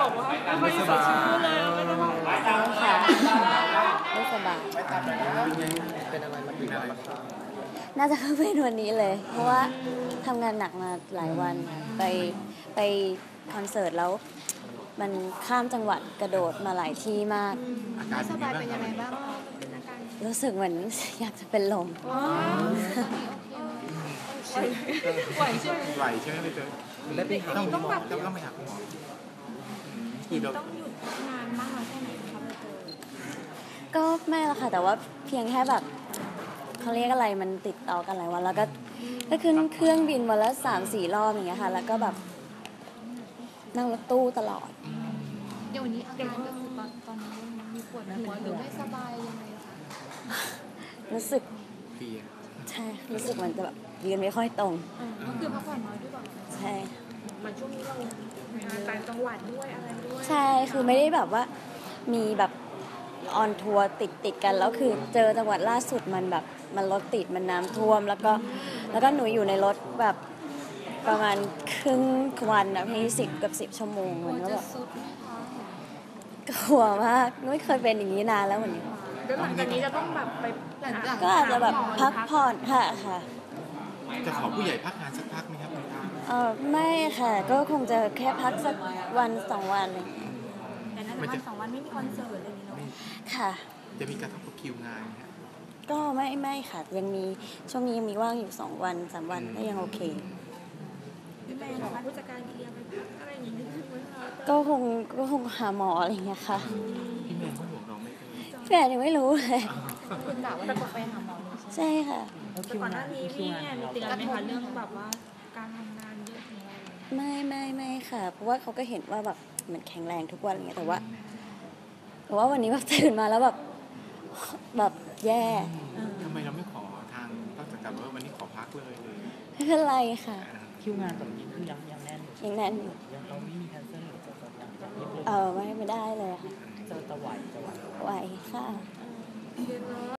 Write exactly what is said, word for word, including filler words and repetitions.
บอกว่าไม่สบายเลยไม่สบายใช่ค่ะไม่สบายเป็นอะไรมาถึงอะไรน่าจะเข้าเป็นวันนี้เลย เพราะว่าทำงานหนักมาหลายวันค่ะไปไปคอนเสิร์ตแล้ว มันข้ามจังหวัดกระโดดมาหลายที่มากอาการสบายเป็นยังไงบ้างรู้สึกเหมือนอยากจะเป็นลมไหวใช่ไหมไหวใช่ไหมพี่เตยได้ไปหาต้องแบบต้องไปหาคุณหมอกี่ต้องหยุดงานมากน้อยแค่ไหนครับพี่เตยก็ไม่ละค่ะ แต่ว่าเพียงแค่แบบเขาเรียกอะไรมันติดต่อกันหลายวัน แล้วก็ก็ขึ้นเครื่องบินวันละสามสี่รอบอย่างเงี้ยค่ะ แล้วก็แบบนั่งรถตู้ตลอดเดี๋ยววันนี้อาการก็คือตอนตอนนี้มีปวดหัวหรือไม่สบายยังไงคะรู้สึกเปียใช่รู้สึกมันจะแบบยืนไม่ค่อยตรงก็คือพักผ่อนน้อยด้วยป่ะใช่มันช่วงนี้เรางานต่างจังหวัดด้วยอะไรด้วยใช่คือไม่ได้แบบว่ามีแบบออนทัวร์ติดติดกันแล้วคือเจอจังหวัดล่าสุดมันแบบมันรถติดมันน้ำท่วม แล้วก็แล้วก็หนูอยู่ในรถแบบประมาณครึ่งวันนะพี่สิบกับสิบชั่วโมงมันก็แบบสุดไหมคะกลัวมากไม่เคยเป็นอย่างนี้นานแล้วเหมือนกันแล้วหลังจากนี้จะต้องแบบไปหลังจากก็อาจจะแบบพักผ่อนค่ะค่ะจะขอผู้ใหญ่พักงานสักพักไหมครับคุณป้าเออไม่ค่ะก็คงจะแค่พักสักวันสองวันอะไรอย่างเงี้ยแต่นั่นวันสองวันไม่มีคอนเสิร์ตอะไรอย่างเงี้ยเนาะค่ะจะมีการทำกับคิวงานไหมครับก็ไม่ไม่ค่ะยังมีช่วงนี้ยังมีว่างอยู่สองวันสามวันก็ยังโอเคพี่แม่บอกว่าผู้จัดการเคลียร์ไปพักอะไรอย่างเงี้ยนิดนึงไหมคะก็คงก็คงหาหมออะไรอย่างเงี้ยค่ะพี่แมนเขาห่วงเราไหมเตยแฟนยังไม่รู้เลยคุณกะว่าจะไปหาหมอเลยใช่ไหมใช่ค่ะแต่ก่อนหน้านี้พี่แอนมีเตือนไหมคะเรื่องแบบว่าการทำงานเยอะอย่างเงี้ยไม่ไม่ไม่ค่ะ เพราะว่าเขาก็เห็นว่าแบบเหมันแข็งแรงทุกวันอะไรเงี้ยแต่ว่าแต่ว่าวันนี้แบบตื่นมาแล้วแบบแบบแย่ทำไมเราไม่ขอทางต้นสังกัดว่าวันนี้ขอพักเลยเลยไม่เป็นไรค่ะคิวงานตอนนี้คือยังยังแน่นอยู่ยังแน่นอยู่ยังเราไม่มีแคนเซิลหรือจะจะยังจะเรียบเลยเออไม่ไม่ได้เลยค่ะจะจะไหวจะไหวไหวค่ะ